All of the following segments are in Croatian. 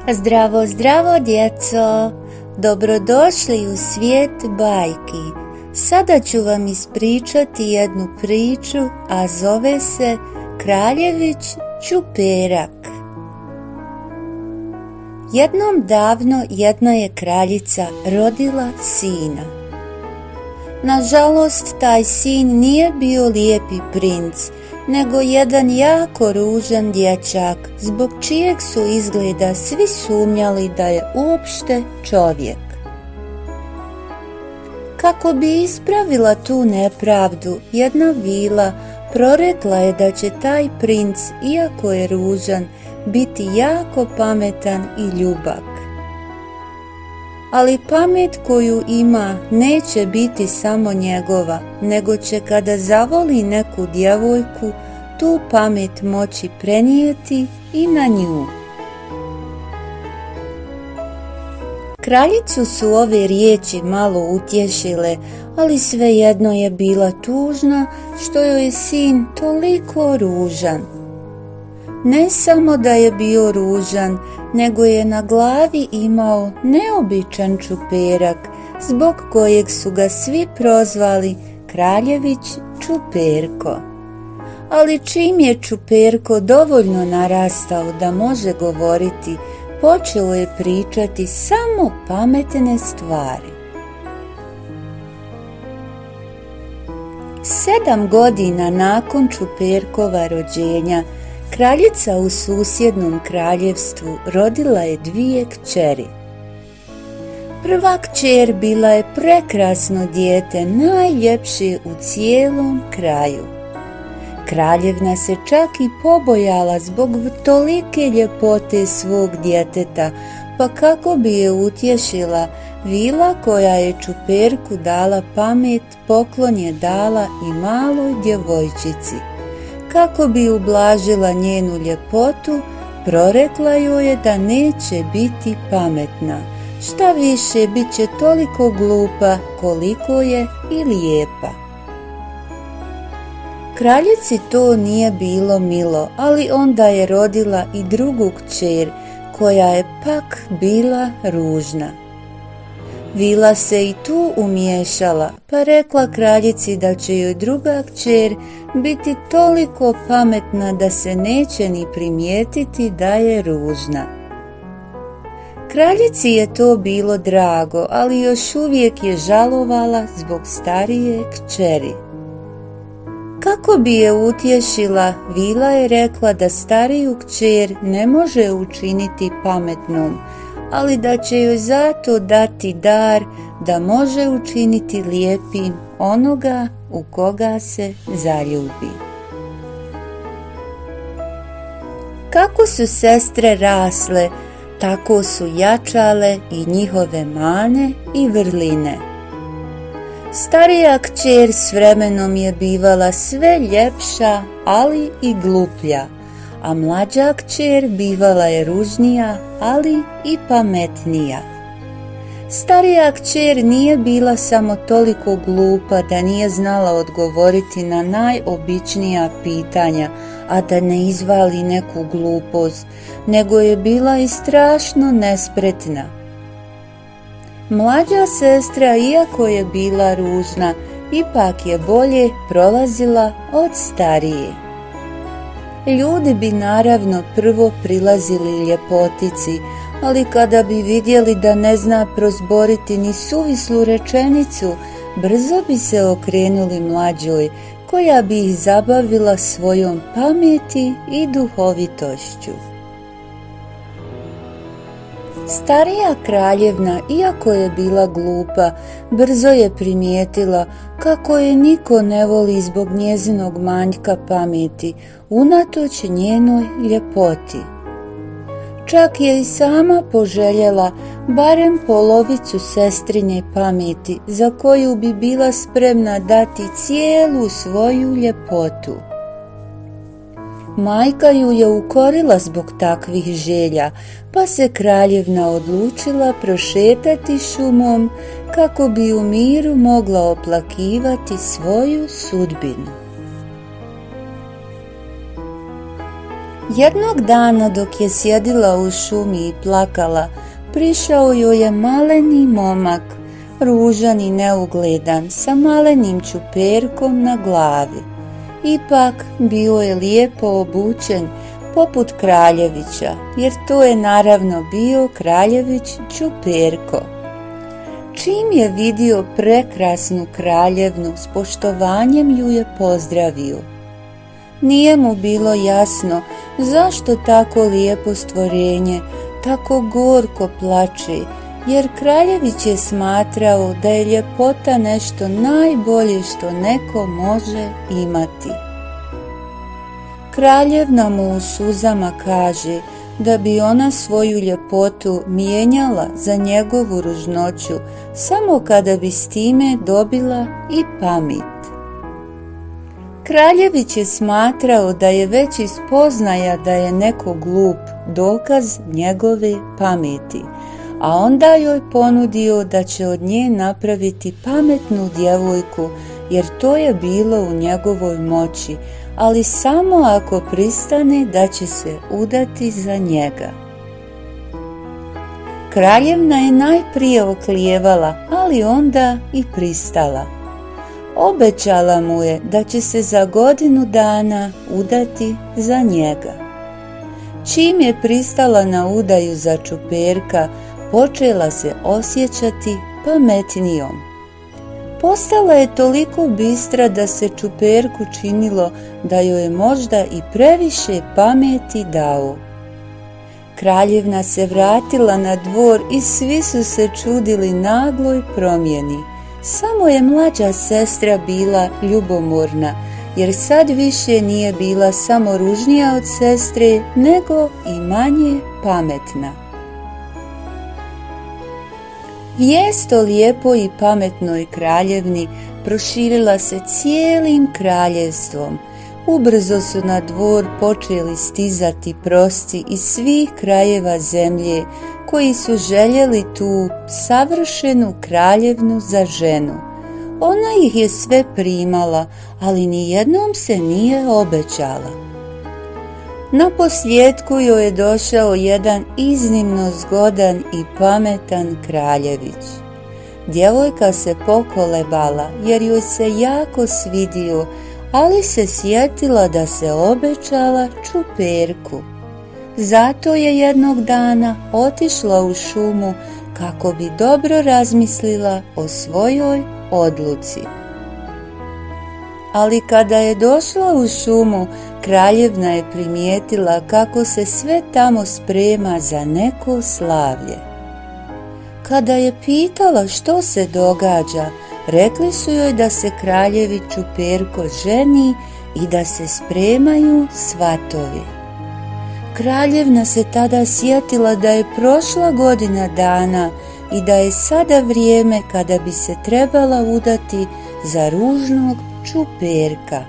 Zdravo, zdravo djeco! Dobrodošli u svijet bajki. Sada ću vam ispričati jednu priču, a zove se Kraljević Čuperak. Jednom davno jedna je kraljica rodila sina. Nažalost, taj sin nije bio lijepi princ, nego jedan jako ružan dječak, zbog čijeg su izgleda svi sumnjali da je uopšte čovjek. Kako bi ispravila tu nepravdu, jedna vila prorekla je da će taj princ, iako je ružan, biti jako pametan i ljubak. Ali pamet koju ima neće biti samo njegova, nego će kada zavoli neku djevojku, tu pamet moći prenijeti i na nju. Kraljicu su ove riječi malo utješile, ali svejedno je bila tužna što joj je sin toliko ružan. Ne samo da je bio ružan, nego je na glavi imao neobičan čuperak, zbog kojeg su ga svi prozvali Kraljević Čuperko. Ali čim je Čuperko dovoljno narastao da može govoriti, počeo je pričati samo pametne stvari. 7 godina nakon Čuperkova rođenja, kraljica u susjednom kraljevstvu rodila je 2 kćeri. Prva kćer bila je prekrasno dijete, najljepše u cijelom kraju. Kraljevna se čak i pobojala zbog tolike ljepote svog djeteta, pa kako bi je utješila, vila koja je Čuperku dala pamet, poklon je dala i maloj djevojčici. Kako bi ublažila njenu ljepotu, prorekla joj je da neće biti pametna. Šta više, bit će toliko glupa koliko je i lijepa. Kraljici to nije bilo milo, ali onda je rodila i drugu kćer, koja je pak bila ružna. Vila se i tu umiješala, pa rekla kraljici da će joj druga kćer biti toliko pametna da se neće ni primijetiti da je ružna. Kraljici je to bilo drago, ali još uvijek je žalovala zbog starije kćeri. Kako bi je utješila, vila je rekla da stariju kćer ne može učiniti pametnom, ali da će joj zato dati dar da može učiniti lijepim onoga u koga se zaljubi. Kako su sestre rasle, tako su jačale i njihove mane i vrline. Starija kćer s vremenom je bivala sve ljepša, ali i gluplja, a mlađa kćer bivala je ružnija, ali i pametnija. Starija kćer nije bila samo toliko glupa da nije znala odgovoriti na najobičnija pitanja, a da ne izvali neku glupost, nego je bila i strašno nespretna. Mlađa sestra, iako je bila ružna, ipak je bolje prolazila od starije. Ljudi bi naravno prvo prilazili ljepotici, ali kada bi vidjeli da ne zna prozboriti ni suvislu rečenicu, brzo bi se okrenuli mlađoj, koja bi ih zabavila svojom pameti i duhovitošću. Starija kraljevna, iako je bila glupa, brzo je primijetila kako je niko ne voli zbog njezinog manjka pameti, unatoč njenoj ljepoti. Čak je i sama poželjela barem polovicu sestrine pameti, za koju bi bila spremna dati cijelu svoju ljepotu. Majka ju je ukorila zbog takvih želja, pa se kraljevna odlučila prošetati šumom kako bi u miru mogla oplakivati svoju sudbinu. Jednog dana dok je sjedila u šumi i plakala, prišao joj je maleni momak, ružan i neugledan, sa malenim čuperkom na glavi. Ipak bio je lijepo obučen poput kraljevića, jer to je naravno bio kraljević Čuperko. Čim je vidio prekrasnu kraljevnu, s poštovanjem ju je pozdravio. Nije mu bilo jasno zašto tako lijepo stvorenje tako gorko plače, jer kraljević je smatrao da je ljepota nešto najbolje što neko može imati. Kraljevna mu u suzama kaže da bi ona svoju ljepotu mijenjala za njegovu ružnoću samo kada bi s time dobila i pamet. Kraljević je smatrao da je već iz spoznaja da je neko glup dokaz njegove pameti, a onda joj ponudio da će od nje napraviti pametnu djevojku, jer to je bilo u njegovoj moći, ali samo ako pristane da će se udati za njega. Kraljevna je najprije oklijevala, ali onda i pristala. Obećala mu je da će se za 1 godinu dana udati za njega. Čim je pristala na udaju za Čuperka, počela se osjećati pametnijom. Postala je toliko bistra da se Čuperku činilo da joj je možda i previše pameti dao. Kraljevna se vratila na dvor i svi su se čudili nagloj promjeni. Samo je mlađa sestra bila ljubomorna, jer sad više nije bila samo ružnija od sestre, nego i manje pametna. Vijest o lijepoj i pametnoj kraljevni proširila se cijelim kraljevstvom. Ubrzo su na dvor počeli stizati prosci iz svih krajeva zemlje, koji su željeli tu savršenu kraljevnu za ženu. Ona ih je sve primala, ali nijednom se nije obećala. Naposljetku joj je došao jedan iznimno zgodan i pametan kraljević. Djevojka se pokolebala jer joj se jako svidio, ali se sjetila da se obećala Čuperku. Zato je jednog dana otišla u šumu kako bi dobro razmislila o svojoj odluci. Ali kada je došla u šumu, kraljevna je primijetila kako se sve tamo sprema za neko slavlje. Kada je pitala što se događa, rekli su joj da se kraljević Čuperko ženi i da se spremaju svatovi. Kraljevna se tada sjetila da je prošla 1 godina dana i da je sada vrijeme kada bi se trebala udati za ružnog Čuperka.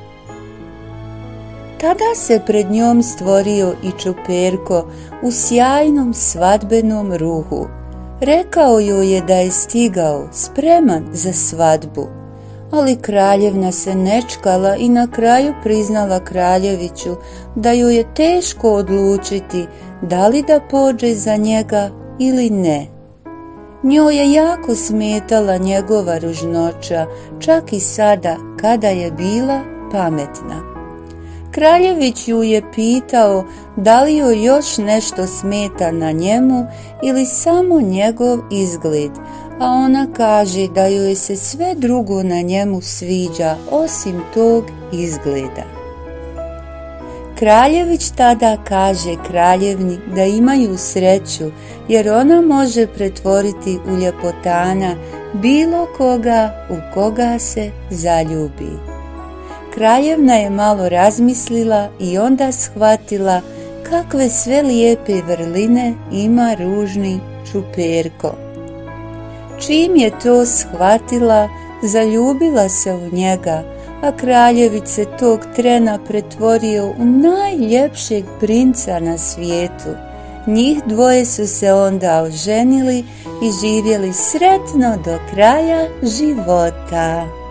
Tada se pred njom stvorio i Čuperko u sjajnom svadbenom ruhu. Rekao joj je da je stigao, spreman za svadbu, ali kraljevna se nečkala i na kraju priznala kraljeviću da joj je teško odlučiti da li da pođe za njega ili ne. Njoj je jako smetala njegova ružnoća, čak i sada kada je bila pametna. Kraljević ju je pitao da li joj još nešto smeta na njemu ili samo njegov izgled, a ona kaže da joj se sve drugo na njemu sviđa osim tog izgleda. Kraljević tada kaže kraljevni da imaju sreću, jer ona može pretvoriti u ljepotana bilo koga u koga se zaljubi. Kraljevna je malo razmislila i onda shvatila kakve sve lijepe vrline ima ružni Čuperko. Čim je to shvatila, zaljubila se u njega, a kraljević se tog trena pretvorio u najljepšeg princa na svijetu. Njih dvoje su se onda oženili i živjeli sretno do kraja života.